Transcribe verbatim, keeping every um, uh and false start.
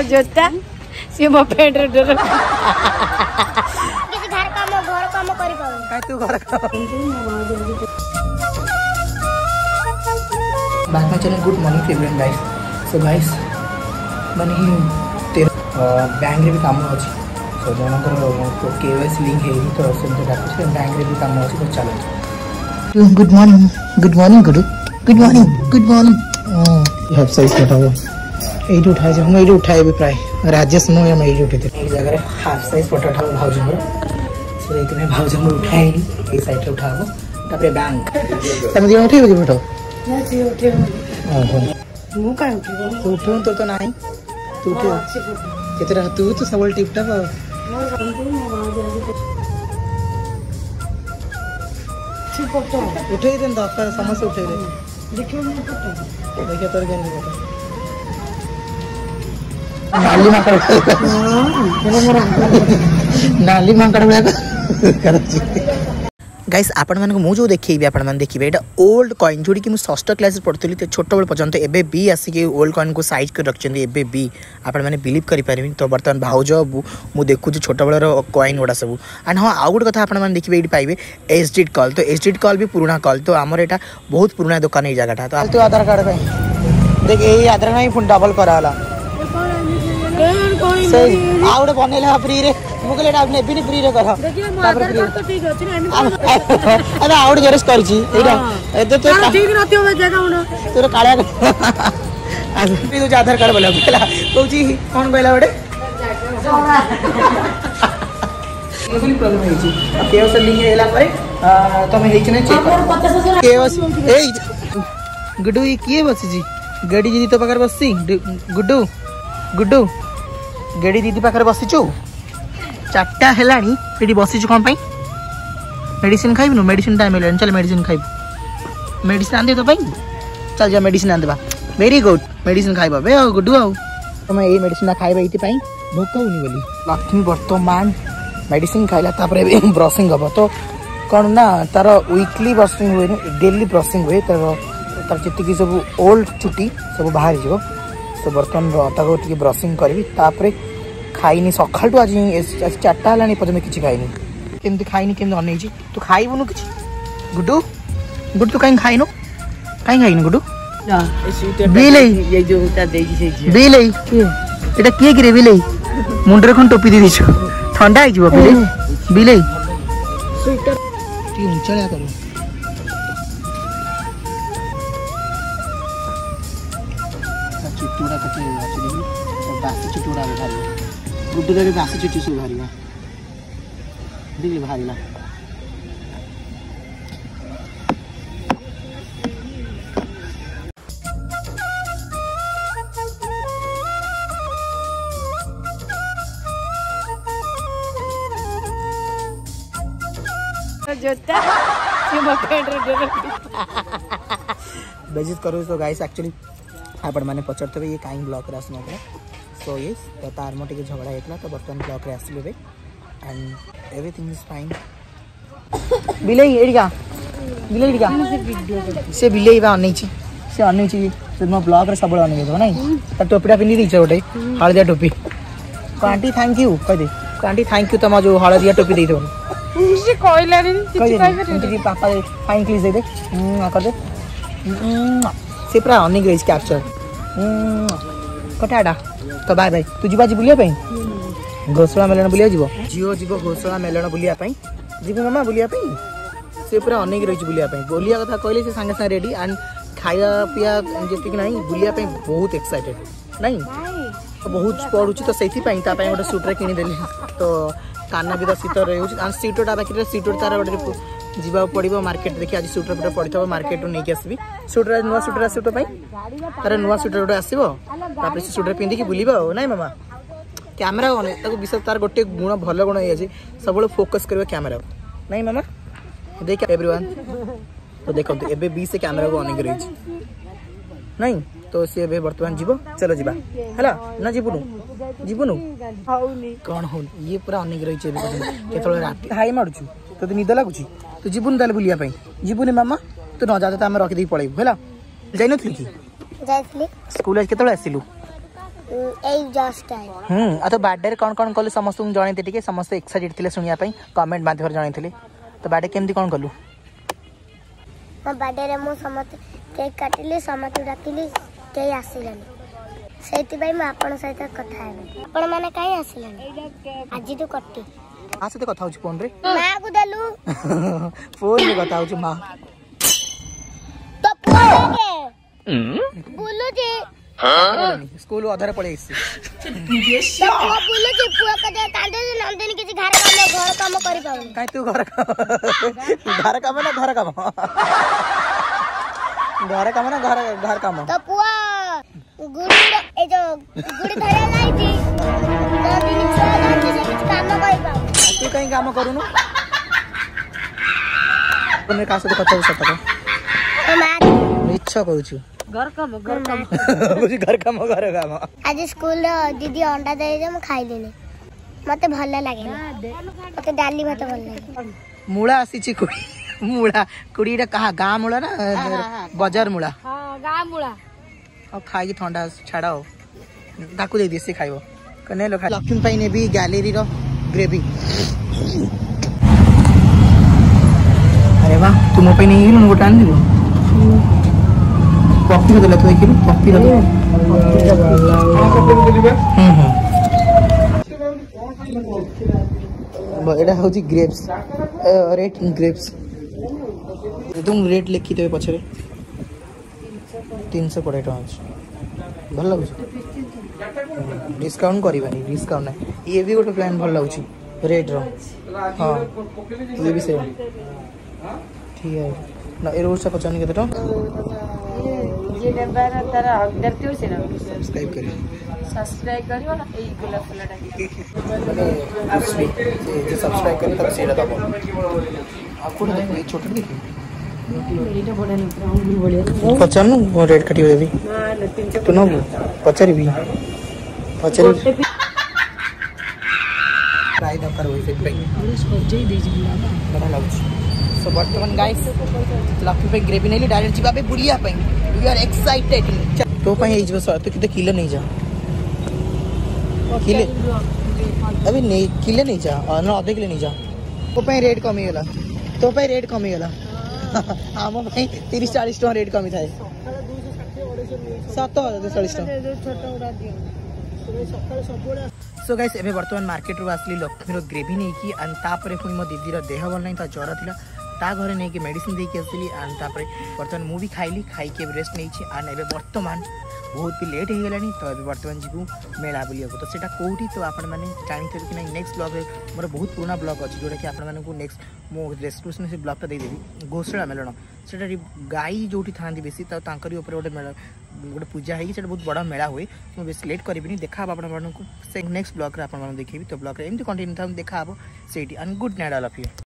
जोता सी मो पेट रे डर किसी घर काम घर काम करि पाउ काय तू घर काम back my channel good morning favourite guys so guys माने ही तेरा बैंक रे भी काम अछि सो जनकर केवाईसी लिंक है तो सेंटर डाकछ बैंक रे भी काम अछि तो चलो good morning good morning good good morning good morning you have size बताओ एट उठाए हम एट उठाए भी प्राय राजेश मो हम एट उठे थे एक जगह हाफ साइज फोटो उठाओ भाउज हमर सो इतने भाउज हम उठाए ए साइड रे उठाओ तापर बैंक तमे दियो उठे भी फोटो ना सी उठे ओहो मु का उठे तू उठो तो तो नहीं तू उठे केतरा तू तो सबल टिप टॉप मोर संतु मो बाजे ठीक फोटो उठे देन दरकार समस्या उठे दे देखियो मो फोटो देखिए तोर केन फोटो नाली माकड़ नाली माकड़ गाइस आपण मानको मु जो देखैबी आपण मान देखिबे एटा ओल्ड कॉइन जोडी कि मु षष्ठ क्लास पढतली ते छोट बळ पर्यंत एबे बी आसी के ओल्ड कॉइन को साइज कर रखचंदी एबे बी आपण माने बिलीव करि पारिबी तो वर्तमान भाउज मु देखु जे छोट बळर कॉइन ओडा सब एंड हां आ गुड कथा आपण मान देखिबे एडी पाइबे एसडी कॉल तो एसडी कॉल भी पुराना कॉल तो हमर एटा बहुत पुराना दुकान ए जगहटा तो तू आधार कार्ड पे देख ए आधार नहीं फोन डबल कराला सही आउडे बनेला फ्री रे मु कहले ना नेबी फ्री रे कर देखिए मो आधार कार्ड तो ठीक अछि ना अरे आउडे जेरस करछि एटा एते तो ठीक नथि हो जगह उन तोर काळ्या आज तू जो आधार कार्ड बोला कहला कहूची कोन कहला बडे एबली प्रॉब्लम है छी केओस लिंक हेला परे तमे हेछ ना चेक केओस ए गुड्डू ये किए बसी जी गाड़ी दीदी तो पाकर बससी गुड्डू गुड्डू गाड़ी दीदी पाकर बसीचु चारटा हेलानी एडी बसीचु कोन पई मेडिसिन खाइबनु मेडिसिन टाइम हेलानी चल मेडिसिन खाइब मेडिसिन आन दे तो पई चल जा मेडिसिन आन देबा वेरी गुड मेडिसिन खाइबा बे गुड्डू आउ तमे ए मेडिसिन खाइबा इति पई भोक होनी बोली लक्ष्मी वर्तमान मेडिसिन खाइला तापरे ब्रशिंग हबो तो कोन ना तार वीकली ब्रशिंग होय डेली ब्रशिंग होय तार तार जति की सब ओल्ड चुटी सब बाहर जीवो तो बर्तन ताको टिके ब्रशिंग करबी तापरे खाइनी सखाल तो आज चारटा हलानी पदमे किछि खाइनी केमति खाइनी केमति अनै छी तू खाइबुनु किछि गुड्डू गुड्डू तू काई खाइनो काई खाइनो गुड्डू ना बिलै ये जो उता देजी से बिलै एटा के गिरे बिलै मुंडरे कोन टोपी दे दिछु ठंडा आइ जीव बिलै बिलै स्वेटर ती ऊंचाया करो चुटुड़ा कते एक्चुअली बासी चुटुड़ा भारी गुड्डू रे बासी चुटी सु भारी बा दिल भारी ला जोता सी मो पेट रे डर बेजित करू तो गाइस एक्चुअली आपण माने पचरतबे ये काई ब्लॉक रे आसना सो यस तो तार मोटे के झगड़ा हेतला तो बर्तन ब्लॉक रे आसिलेबे एंड एवरीथिंग इज फाइन बिलै एडिका बिलै एडिका से बिलै बा अनै छी से अनै छी से मो ब्लॉक रे सबळ अनै दो नै त टोपीटा पिनि दी छ ओटे हळदिया टोपी आंटी थैंक यू कह दे आंटी थैंक यू तमा जो हळदिया टोपी देई दो मुझे कोइला रे किछि काई करे तुझे पापा फाइन प्लीज दे दे आ कर दे से पूरा अनै ग्रेज कैप्चर कटाडा तो बाय बाय तू जीवा जी बुलिया पई घोसला मेलन बुलिया जीवो जियो जीवो घोसला मेलन बुलिया पई जीवो मामा बुलिया पई से पूरा अनेक रही बुलिया पई बुलिया कथा कहले से संगे संगे रेडी एंड खाया पिया जेति कि नहीं बुलिया पई बहुत एक्साइटेड नहीं तो बहुत पढुची तो सेति पई ता पई ओटा सूटर किनी देली तो काना भी तो शीत रहउची एंड सीटोटा बाकी रे सीटोट तार ओटे जीवा पड़िबो मार्केट देखि आज सूटर पटे पड़िथबो मार्केट नै के आसीबी सूटर नुवा सूटर आसीबो पई तार नुवा सूटर ओटे आसीबो तापर से सूटर पिंदी कि बुलिबो नै मामा कैमरा ओने ताको विशेष तार गोटे गुण भलो गुण है सब फोकस करबो कैमरा नै मामा देख एवरीवन तो देखो एबे बी से कैमरा को ऑन करै छी नहीं तो से एबे वर्तमान जीवो चलो जीवा हला ना जीवनु जीवनु हाउनी कोन हो ये पूरा ऑन करै छी केतल रात हाई मारु छु तो निद लागु छी तो जीवन दाल बुलिया पई जीवनी मामा तू न जाते त हम रखि दी पळै हला जाई नथली की जाइसली स्कूल आज केतल आसिलु ए जस्ट आई हम्म आ तो बर्थडे रे कोन कोन कलु समस्त जणै थे ठीक समस्त एक्साइटेड थिले सुनिया पई कमेंट माध्यम रे जणै थिले तो बर्थडे केमती कोन कलु मो बर्थडे रे मो समस्त केक काटिली समस्त डाकिली केई आसिलानी सेति भाई मैं आपन सहित कथा हेबे आपन माने काई आसिलानी आज तो कट्टी आ से कथा होची फोन रे मां को देलु फोन रे कथा होची मां तो पुआ के बोलु जे स्कूल अधारे पड़े इसी तो पुआ बोलु जे पुआ के दे कांदे नंदिनी किछि घर काम घर काम करि पाउ काई तू घर घर काम ना घर काम घर काम ना घर घर काम तो पुआ गुड़ी ए जो गुड़ी धरे लाई थी नंदिनी छोरा नंदिनी से किछि काम करि पाउ तू कहीं काम करूनु तने का से कथा हो सकता तो मां इच्छा करूछु घर काम घर काम बुझी घर काम घर काम आज स्कूल दीदी अंडा दे जे म खाई लेने मते भल लागे मते डाली भात भल लागे मूला आसी कुड़ी मूला कुड़ी कहा गाँ मूला ना बाजार मूला हां गां मुळा और खाई ठंडा छाड़ाओ ताकू दे दिए खाइबो कने लो लक्ष्मी पाई ने भी गैलरी रो ग्रेवी अरे वाह तुम पे नहीं है गोटा आन दिबो कॉफी देला तो एक कॉफी दे हम्म हम्म एडा होची ग्रेप्स रेड ग्रेप्स तुम रेट लिखी देबे पछरे तीन सौ कोड़े टका भल लगुच डिस्काउंट करवानी डिस्काउंट ना ये भी गोटे प्लान भल लगुच रेट रो हाँ ये भी सेम ठीक है ना ए रोड से पचानी केते टका ये डब्बा रा तारा हकदार हो से ना सब्सक्राइब करिए सब्सक्राइब करियो ना ए गुलाब फुलटा माने जे सब्सक्राइब करी तब सेरा दबो आपको देखो ये छोटा देखो एटा बडा न अंगुर बढिया पचानु रेट कटियो देबी हां तीन सौ तो न पचारी भी पचारी ट्राई दरकार होई से पे पुलिस को जे दे जिला बड़ा लागुच सो वर्तमान गाइस लक्ष्मी पे ग्रेवी नेली डायरेक्ट जीवा पे बुलिया पे वी आर एक्साइटेड तो पई एज बस तो किते किलो नहीं जा किले अभी नहीं किले नहीं जा और ना आधे किलो नहीं जा तो पई रेट कमी गेला तो पई रेट कमी गेला आम पई तीस चालीस टका रेट कमी थाए सात हजार चालीस टका छोटा उड़ा दियो सो गाइस एबे वर्तमान मार्केट रो आसली लक्ष्मी रो ग्रेवी नहीं की एंड तापरे पुनी मो दीदी रो देह भल नहीं ता ज्वर थिला ता घरे नहीं कि मेडिसिन दे के आसली एंड तापरे वर्तमान मु भी खाइली खाई के रेस्ट नहीं छी एंड एबे वर्तमान बहुत भी लेट हो गलानी तो एबे वर्तमान जीवु मेला बुलिया को तो सेटा कोठी तो आपण माने जानि थे कि नहीं नेक्स्ट ब्लॉग रे मोर बहुत पुराना ब्लॉग अछि जोटा कि आपण माने को नेक्स्ट मो डिस्क्रिप्शन से ब्लॉग ता दे देबी घोषणा मेलण सेटा गाई जोठी थांदी बेसी त तांकरी ऊपर गोटे मेला गोटे पूजा है सेटा बहुत बड़ा मेला हुए तो बेसी लेट करबिनी देखा आपण माने को नेक्स्ट ब्लॉग रे आपण माने देखिबी तो ब्लॉग रे एमती कंटिन्यू था देखा सेठी and good night all of you.